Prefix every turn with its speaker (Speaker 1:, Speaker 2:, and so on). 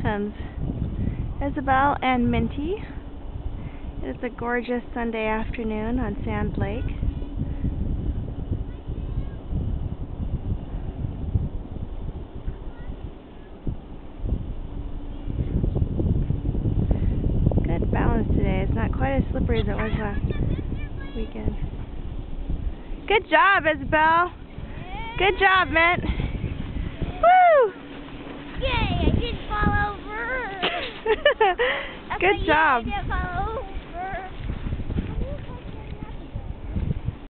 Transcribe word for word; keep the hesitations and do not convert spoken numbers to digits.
Speaker 1: friends, Isabel and Minty. It is a gorgeous Sunday afternoon on Sand Lake. Good balance today. It's not quite as slippery as it was last weekend. Good job, Isabel. Good job, Mint. Woo!
Speaker 2: Yay, I didn't fall over.
Speaker 1: Good job.
Speaker 2: Yay, I didn't fall